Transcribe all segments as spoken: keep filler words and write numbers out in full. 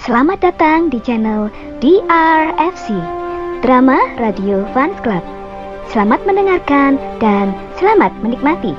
Selamat datang di channel D R F C, Drama Radio Fans Club. Selamat mendengarkan dan selamat menikmati.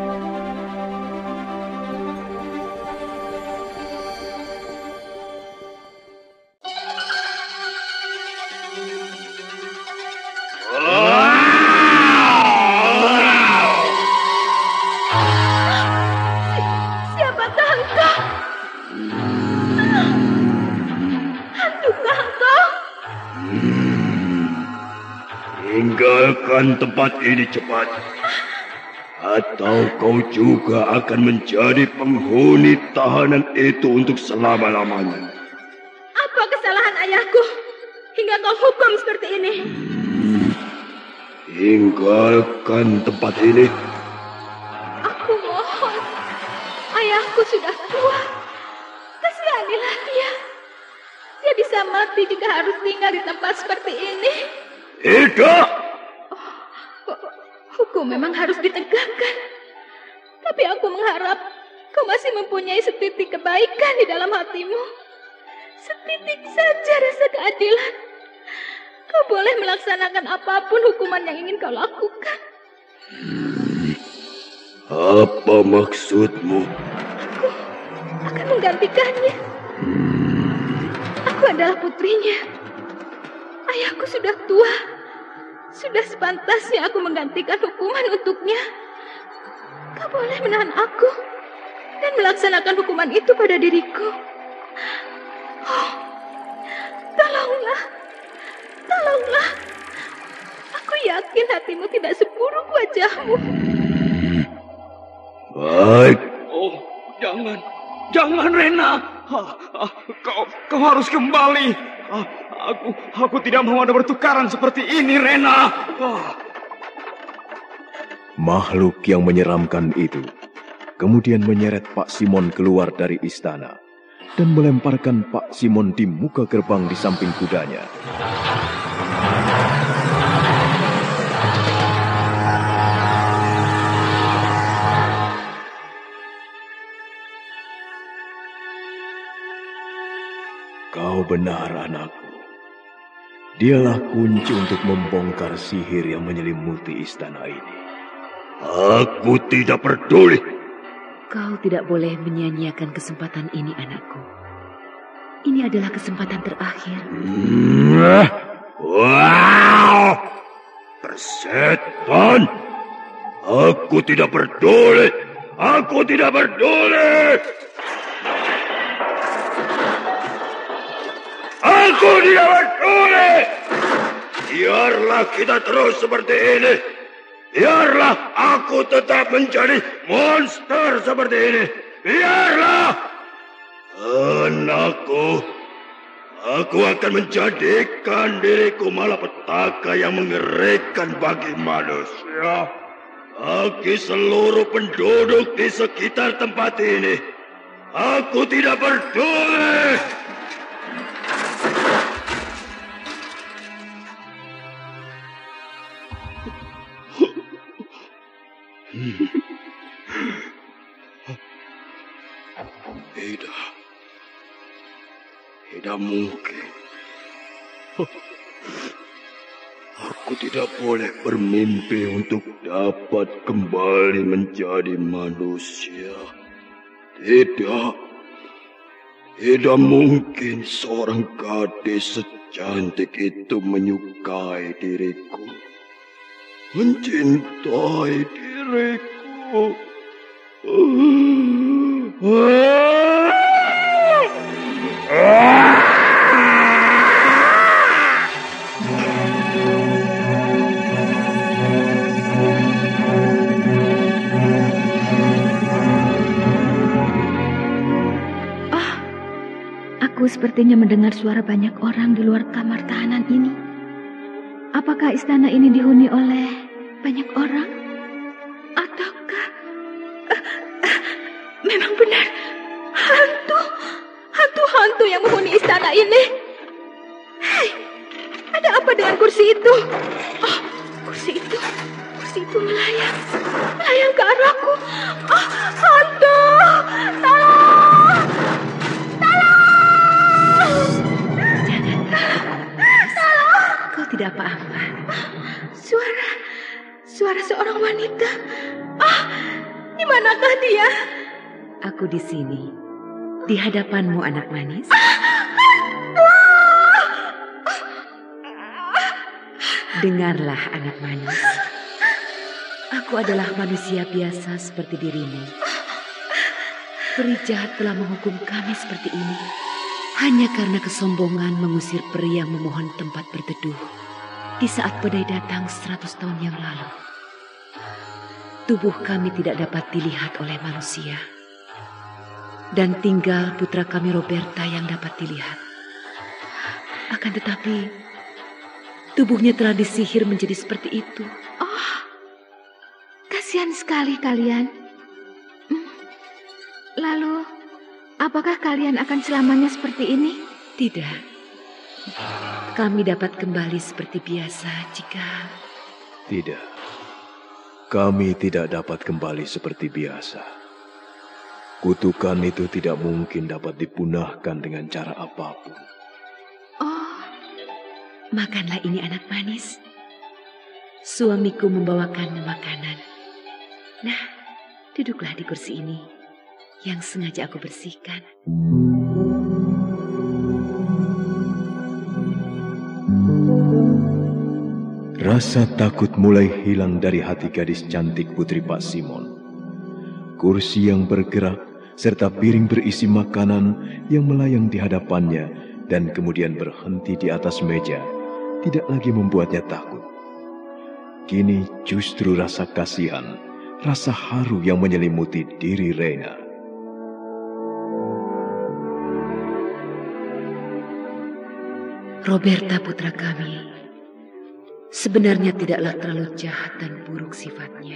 Tinggalkan tempat ini cepat, atau kau juga akan menjadi penghuni tahanan itu untuk selama-lamanya. Apa kesalahan ayahku hingga kau hukum seperti ini? Hmm, tinggalkan tempat ini. Aku mohon, ayahku sudah tua. Kasihanilah dia. Dia bisa mati jika harus tinggal di tempat seperti ini. Tidak. Oh, hukum memang harus ditegakkan. Tapi aku mengharap kau masih mempunyai setitik kebaikan di dalam hatimu. Setitik saja rasa keadilan. Kau boleh melaksanakan apapun hukuman yang ingin kau lakukan. Hmm, apa maksudmu? Aku akan menggantikannya. Hmm. Aku adalah putrinya. Ayahku sudah tua. Sudah sepantasnya aku menggantikan hukuman untuknya. Kau boleh menahan aku dan melaksanakan hukuman itu pada diriku. Oh, tolonglah, tolonglah. Aku yakin hatimu tidak seburuk wajahmu. Baik. Oh, jangan, jangan Rena. Ah, ah, kau, kau harus kembali. Ah, aku, aku tidak mau ada bertukaran seperti ini, Rena. Ah. Makhluk yang menyeramkan itu kemudian menyeret Pak Simon keluar dari istana dan melemparkan Pak Simon di muka gerbang di samping kudanya. Kau benar, anakku. Dialah kunci untuk membongkar sihir yang menyelimuti istana ini. Aku tidak peduli. Kau tidak boleh menyia-nyiakan kesempatan ini, anakku. Ini adalah kesempatan terakhir. Hmm. Wow! Persetan! Aku tidak peduli. Aku tidak peduli. Aku tidak peduli. Biarlah kita terus seperti ini. Biarlah aku tetap menjadi monster seperti ini. Biarlah. Anakku, aku akan menjadikan diriku malapetaka yang mengerikan bagi manusia. Bagi seluruh penduduk di sekitar tempat ini. Aku tidak peduli. Tidak. Tidak mungkin. Aku tidak boleh bermimpi untuk dapat kembali menjadi manusia. Tidak. Tidak mungkin seorang gadis secantik itu menyukai diriku. Mencintai diriku. Aku sepertinya mendengar suara banyak orang di luar kamar tahanan ini. Apakah istana ini dihuni oleh banyak orang? Ataukah uh, uh, memang benar hantu, hantu-hantu yang menghuni istana ini? Hei, ada apa dengan kursi itu? Oh, kursi itu, kursi itu melayang, melayang ke arahku. Oh, hantu, tolong, tolong. wanita. Ah, di manakah dia? Aku di sini, di hadapanmu, anak manis. Dengarlah, anak manis. Aku adalah manusia biasa seperti dirimu. Peri jahat telah menghukum kami seperti ini hanya karena kesombongan mengusir peri yang memohon tempat berteduh di saat badai datang seratus tahun yang lalu. Tubuh kami tidak dapat dilihat oleh manusia, dan tinggal putra kami Roberta yang dapat dilihat. Akan tetapi tubuhnya telah disihir menjadi seperti itu. Oh, kasihan sekali kalian. Hmm. Lalu, apakah kalian akan selamanya seperti ini? Tidak. Kami dapat kembali seperti biasa jika... Tidak. Kami tidak dapat kembali seperti biasa. Kutukan itu tidak mungkin dapat dipunahkan dengan cara apapun. Oh, makanlah ini, anak manis. Suamiku membawakan makanan. Nah, duduklah di kursi ini yang sengaja aku bersihkan. Rasa takut mulai hilang dari hati gadis cantik putri Pak Simon. Kursi yang bergerak serta piring berisi makanan yang melayang di hadapannya dan kemudian berhenti di atas meja tidak lagi membuatnya takut. Kini justru rasa kasihan, rasa haru yang menyelimuti diri Rena. Roberta putra kami sebenarnya tidaklah terlalu jahat dan buruk sifatnya.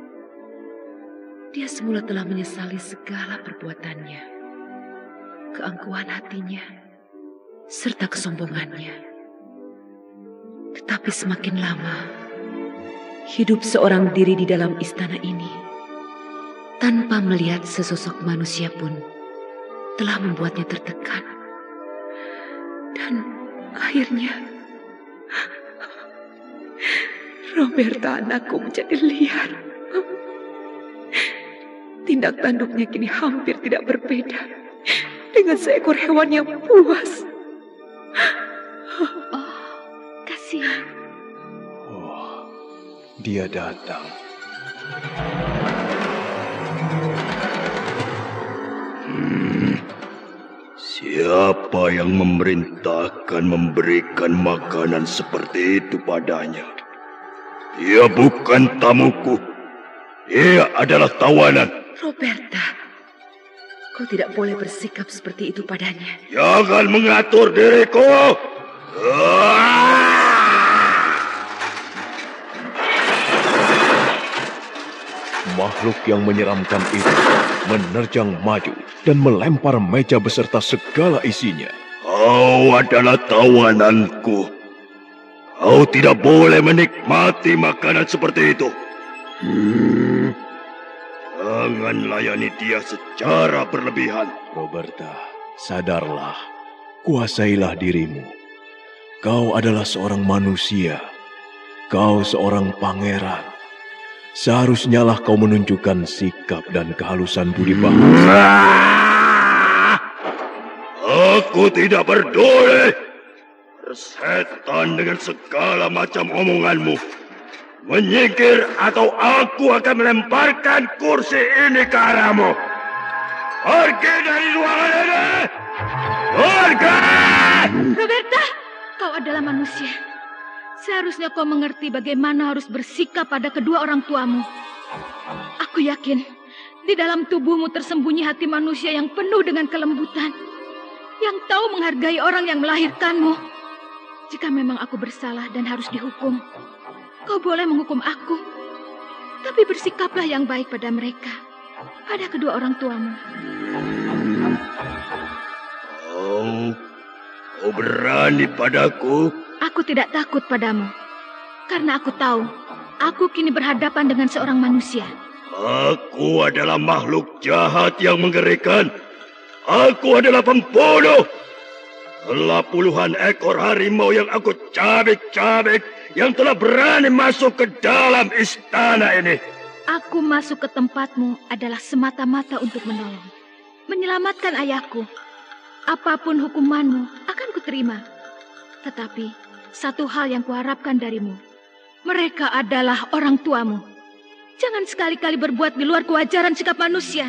Dia semula telah menyesali segala perbuatannya, keangkuhan hatinya, serta kesombongannya. Tetapi semakin lama, hidup seorang diri di dalam istana ini, tanpa melihat sesosok manusia pun, telah membuatnya tertekan. Dan akhirnya Roberta anakku menjadi liar. Tindak tanduknya kini hampir tidak berbeda dengan seekor hewan yang buas. Oh, kasihan. Oh, dia datang. Hmm, siapa yang memerintahkan memberikan makanan seperti itu padanya? Dia bukan tamuku. Dia adalah tawanan. Roberta, kau tidak boleh bersikap seperti itu padanya. Jangan mengatur diriku. Makhluk yang menyeramkan itu menerjang maju dan melempar meja beserta segala isinya. Kau adalah tawananku. Kau tidak boleh menikmati makanan seperti itu. Hmm. Jangan layani dia secara berlebihan. Roberta, sadarlah. Kuasailah dirimu. Kau adalah seorang manusia. Kau seorang pangeran. Seharusnya lah kau menunjukkan sikap dan kehalusan budi bahasa. Aku tidak peduli. Bersetan dengan segala macam omonganmu. Menyingkir atau aku akan melemparkan kursi ini ke arahmu. Pergi dari ruangan ini. Pergi! Roberta, kau adalah manusia. Seharusnya kau mengerti bagaimana harus bersikap pada kedua orang tuamu. Aku yakin di dalam tubuhmu tersembunyi hati manusia yang penuh dengan kelembutan, yang tahu menghargai orang yang melahirkanmu. Jika memang aku bersalah dan harus dihukum, kau boleh menghukum aku. Tapi bersikaplah yang baik pada mereka, pada kedua orang tuamu. Oh, kau berani padaku? Aku tidak takut padamu, karena aku tahu aku kini berhadapan dengan seorang manusia. Aku adalah makhluk jahat yang mengerikan. Aku adalah pembunuh. Telah puluhan ekor harimau yang aku cabik-cabik yang telah berani masuk ke dalam istana ini. Aku masuk ke tempatmu adalah semata-mata untuk menolong, menyelamatkan ayahku. Apapun hukumanmu akan kuterima. Tetapi satu hal yang kuharapkan darimu, mereka adalah orang tuamu. Jangan sekali-kali berbuat di luar kewajaran sikap manusia.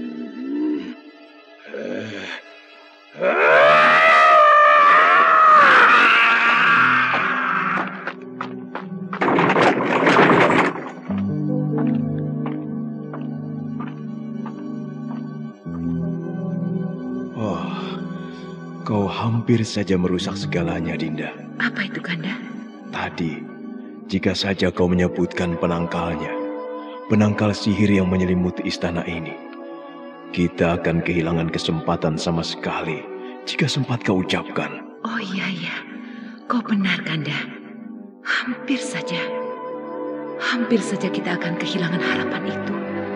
Kau hampir saja merusak segalanya, Dinda. Apa itu, Kanda? Tadi, jika saja kau menyebutkan penangkalnya, penangkal sihir yang menyelimuti istana ini, kita akan kehilangan kesempatan sama sekali jika sempat kau ucapkan. Oh iya, iya. Kau benar, Kanda. Hampir saja. Hampir saja kita akan kehilangan harapan itu.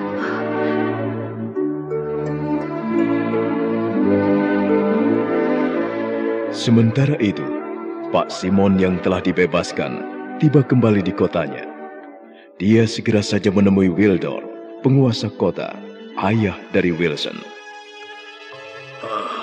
Sementara itu, Pak Simon yang telah dibebaskan tiba kembali di kotanya. Dia segera saja menemui Wildor, penguasa kota, ayah dari Wilson. Uh,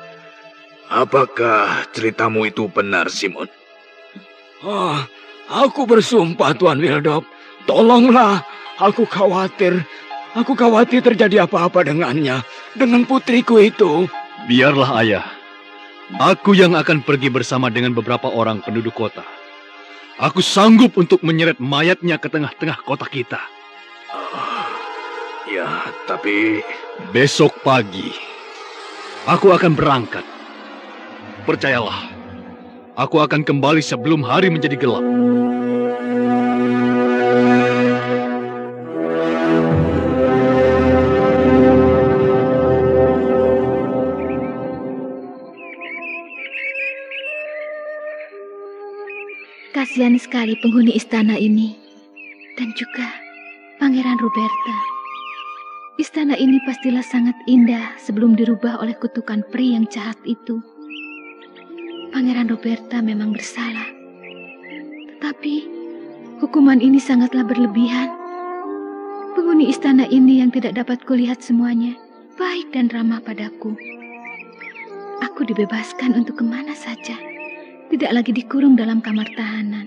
apakah ceritamu itu benar, Simon? Oh, aku bersumpah, Tuan Wildor. Tolonglah, aku khawatir. Aku khawatir terjadi apa-apa dengannya, dengan putriku itu. Biarlah, ayah. Aku yang akan pergi bersama dengan beberapa orang penduduk kota. Aku sanggup untuk menyeret mayatnya ke tengah-tengah kota kita. Uh, ya, tapi... Besok pagi, aku akan berangkat. Percayalah, aku akan kembali sebelum hari menjadi gelap. Kasihan sekali penghuni istana ini, dan juga Pangeran Roberta. Istana ini pastilah sangat indah sebelum dirubah oleh kutukan peri yang jahat itu. Pangeran Roberta memang bersalah, tetapi hukuman ini sangatlah berlebihan. Penghuni istana ini yang tidak dapat kulihat semuanya, baik dan ramah padaku. Aku dibebaskan untuk kemana saja. Tidak lagi dikurung dalam kamar tahanan.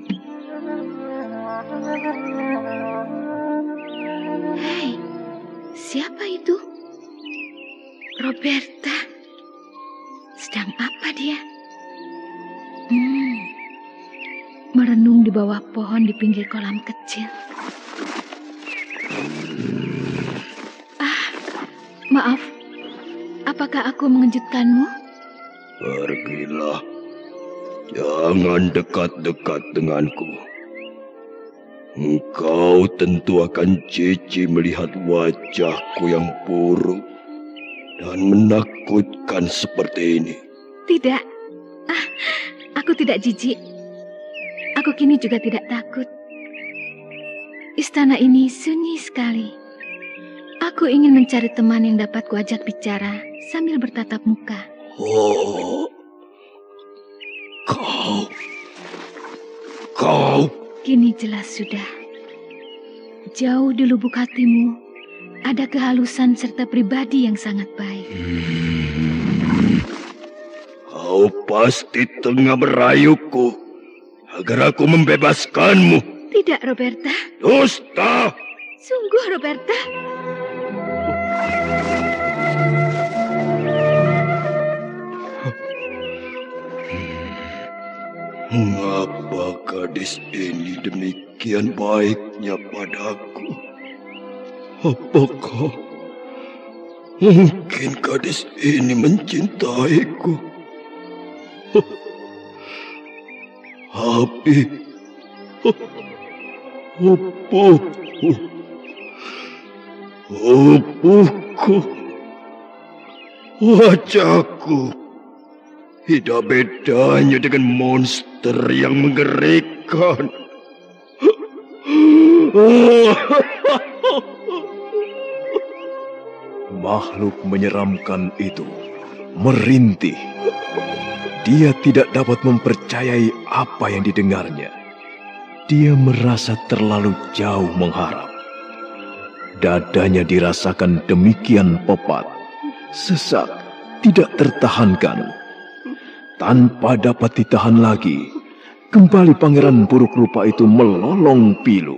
Hei, siapa itu? Roberta. Sedang apa dia? Hmm, merenung di bawah pohon di pinggir kolam kecil. Ah, maaf. Apakah aku mengejutkanmu? Pergilah. Jangan dekat-dekat denganku. Engkau tentu akan jijik melihat wajahku yang buruk dan menakutkan seperti ini. Tidak. Ah, aku tidak jijik. Aku kini juga tidak takut. Istana ini sunyi sekali. Aku ingin mencari teman yang dapat kuajak bicara sambil bertatap muka. Oh. Kau, kau. Kini jelas sudah. Jauh di lubuk hatimu ada kehalusan serta pribadi yang sangat baik. Hmm. Kau pasti tengah merayuku agar aku membebaskanmu. Tidak, Roberta. Dusta. Sungguh, Roberta. Mengapa gadis ini demikian baiknya padaku? Apakah mungkin gadis ini mencintaiku? Tapi opuhku, opuhku, wajahku. Tidak bedanya dengan monster yang mengerikan. Makhluk menyeramkan itu merintih. Dia tidak dapat mempercayai apa yang didengarnya. Dia merasa terlalu jauh mengharap. Dadanya dirasakan demikian pepat, sesak, tidak tertahankan. Tanpa dapat ditahan lagi, kembali pangeran buruk rupa itu melolong pilu.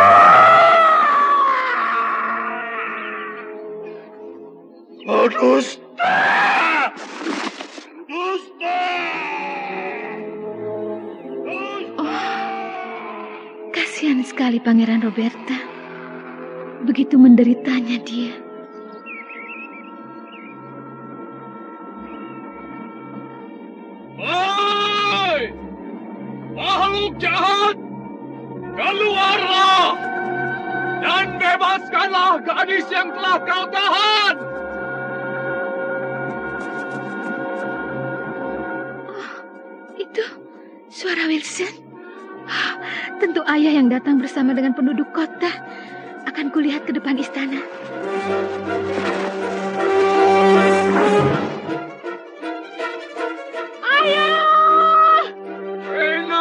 Oh, dusta! Dusta! Oh, kasihan sekali Pangeran Roberta. Begitu menderitanya dia. Hai! Makhluk jahat! Keluarlah! Dan bebaskanlah gadis yang telah kau tahan! Oh, itu suara Wilson. Oh, tentu ayah yang datang bersama dengan penduduk kota. Akan kulihat ke depan istana. Ayah! Rena!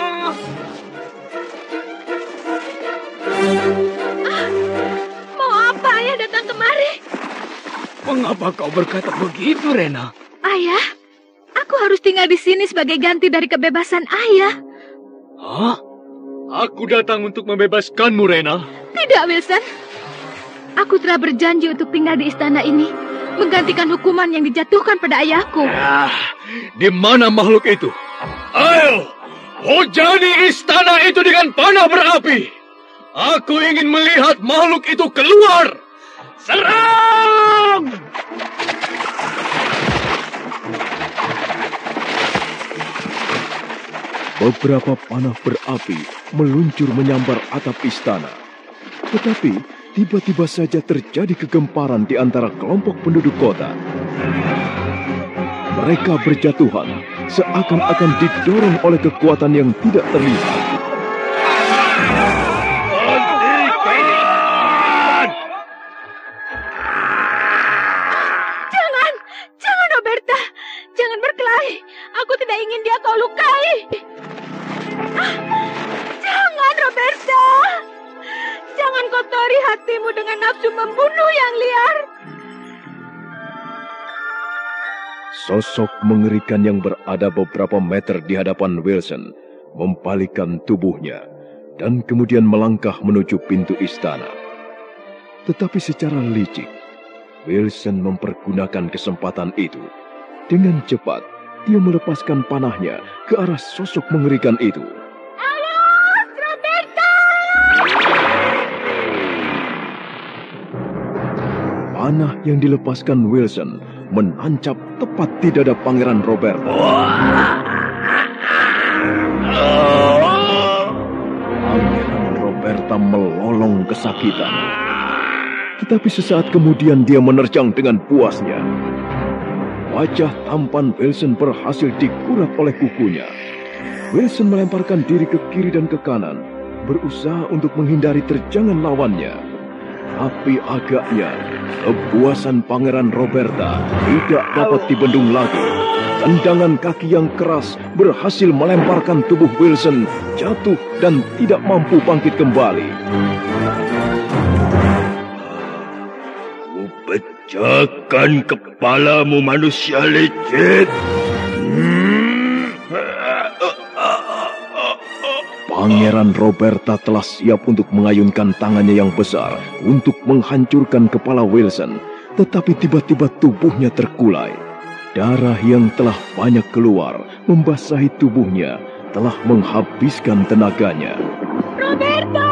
Ah, mau apa ayah datang kemari? Mengapa kau berkata begitu, Rena? Ayah, aku harus tinggal di sini sebagai ganti dari kebebasan ayah. Hah? Aku datang untuk membebaskanmu, Rena. Tidak, Wilson. Aku telah berjanji untuk tinggal di istana ini, menggantikan hukuman yang dijatuhkan pada ayahku. Ah, di mana makhluk itu? Ayo, hujani istana itu dengan panah berapi. Aku ingin melihat makhluk itu keluar. Serang! Beberapa panah berapi meluncur menyambar atap istana. Tetapi tiba-tiba saja terjadi kegemparan di antara kelompok penduduk kota. Mereka berjatuhan seakan-akan didorong oleh kekuatan yang tidak terlihat. Jangan, jangan Roberta, jangan berkelahi. Aku tidak ingin dia kau lukai. Ah, jangan Roberta. Jangan kotori hatimu dengan nafsu membunuh yang liar. Sosok mengerikan yang berada beberapa meter di hadapan Wilson membalikkan tubuhnya dan kemudian melangkah menuju pintu istana. Tetapi secara licik, Wilson mempergunakan kesempatan itu. Dengan cepat, dia melepaskan panahnya ke arah sosok mengerikan itu. Awas, Roberta! Panah yang dilepaskan Wilson menancap tepat di dada Pangeran Roberta. Pangeran Roberta melolong kesakitan. Tetapi sesaat kemudian dia menerjang dengan puasnya. Wajah tampan Wilson berhasil dikurat oleh kukunya. Wilson melemparkan diri ke kiri dan ke kanan, berusaha untuk menghindari terjangan lawannya. Tapi agaknya kepuasan Pangeran Roberta tidak dapat dibendung lagi. Tendangan kaki yang keras berhasil melemparkan tubuh Wilson jatuh dan tidak mampu bangkit kembali. Pecahkan kepalamu, manusia licik. Pangeran Roberta telah siap untuk mengayunkan tangannya yang besar untuk menghancurkan kepala Wilson, tetapi tiba-tiba tubuhnya terkulai. Darah yang telah banyak keluar membasahi tubuhnya telah menghabiskan tenaganya. Roberta!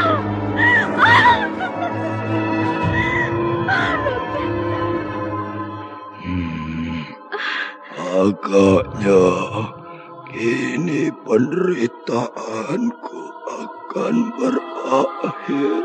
Agaknya kini penderitaanku akan berakhir.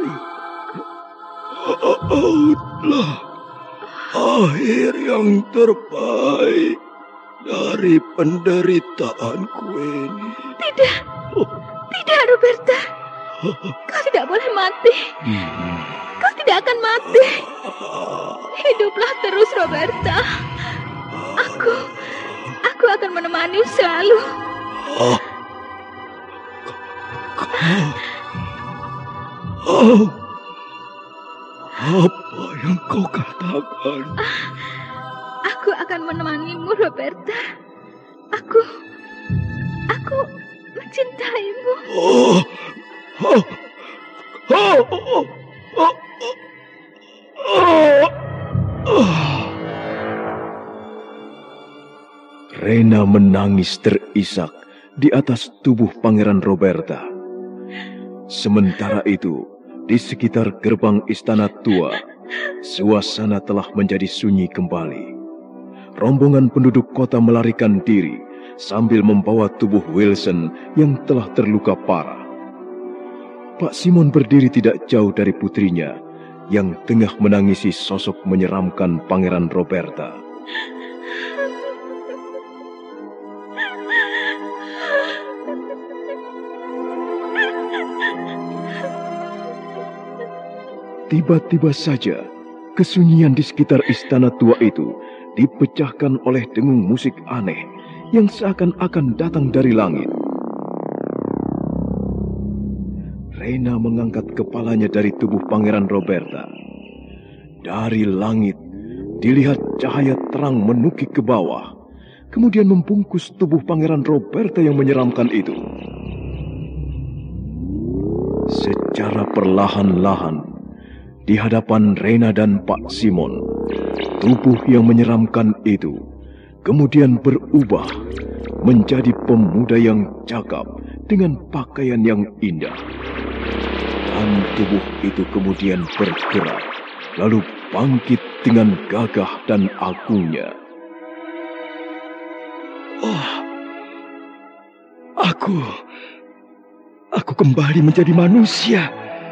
Itulah akhir yang terbaik dari penderitaanku ini. Tidak, tidak Roberta. Kau tidak boleh mati. Kau tidak akan mati. Hiduplah terus Roberta. Aku, aku akan menemanimu selalu. Oh, oh, Apa yang kau katakan? Ah, aku akan menemanimu, Roberta. Aku, aku mencintaimu. Oh, oh, oh, oh, oh, oh, oh. Rena menangis terisak di atas tubuh Pangeran Roberta. Sementara itu, di sekitar gerbang istana tua, suasana telah menjadi sunyi kembali. Rombongan penduduk kota melarikan diri sambil membawa tubuh Wilson yang telah terluka parah. Pak Simon berdiri tidak jauh dari putrinya yang tengah menangisi sosok menyeramkan Pangeran Roberta. Tiba-tiba saja, kesunyian di sekitar istana tua itu dipecahkan oleh dengung musik aneh yang seakan-akan datang dari langit. Rena mengangkat kepalanya dari tubuh Pangeran Roberta. Dari langit, dilihat cahaya terang menukik ke bawah, kemudian membungkus tubuh Pangeran Roberta yang menyeramkan itu. Secara perlahan-lahan, di hadapan Rena dan Pak Simon, tubuh yang menyeramkan itu kemudian berubah menjadi pemuda yang cakap dengan pakaian yang indah. Dan tubuh itu kemudian bergerak, lalu bangkit dengan gagah dan agungnya. Oh, aku, aku kembali menjadi manusia.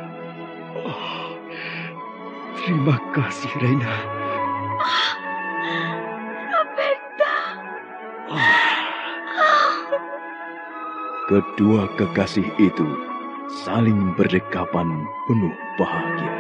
Terima kasih, Rena. Oh, Roberta. Oh. Kedua kekasih itu saling berdekapan penuh bahagia.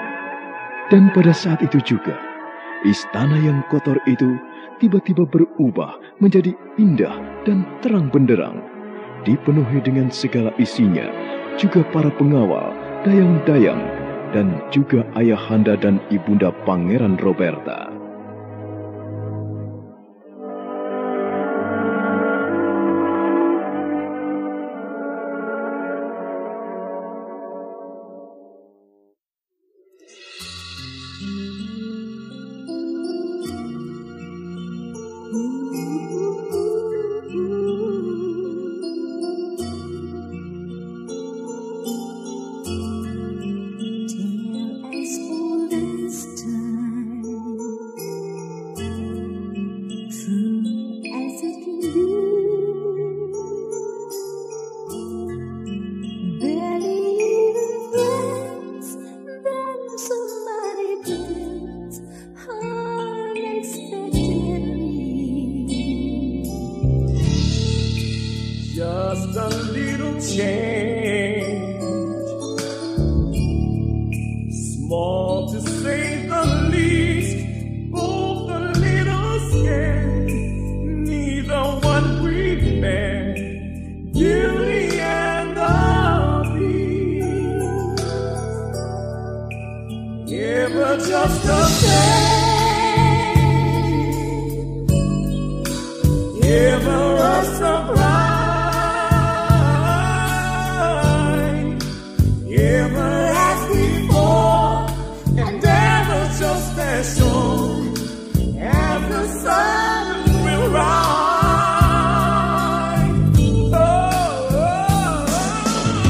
Dan pada saat itu juga, istana yang kotor itu tiba-tiba berubah menjadi indah dan terang benderang, dipenuhi dengan segala isinya, juga para pengawal, dayang-dayang, dan juga ayahanda dan ibunda Pangeran Roberta.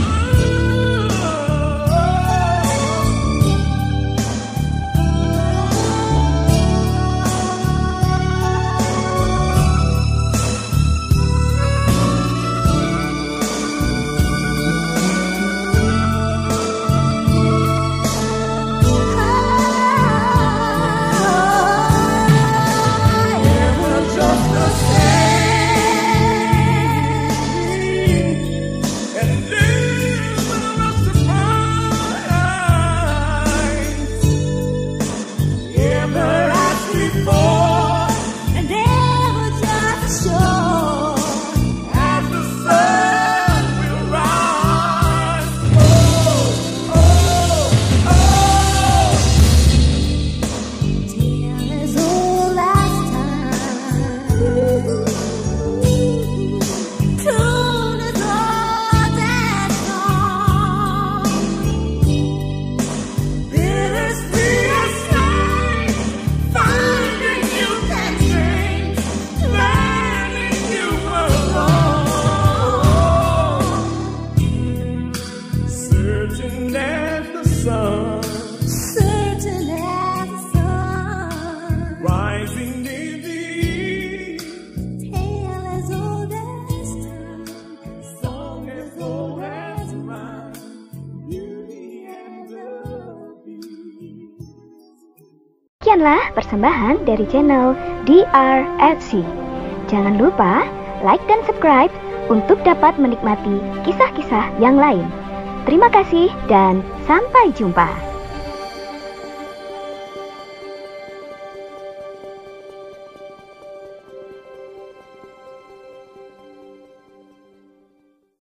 Oh Demikianlah persembahan dari channel D R F C. Jangan lupa like dan subscribe untuk dapat menikmati kisah-kisah yang lain. Terima kasih dan sampai jumpa.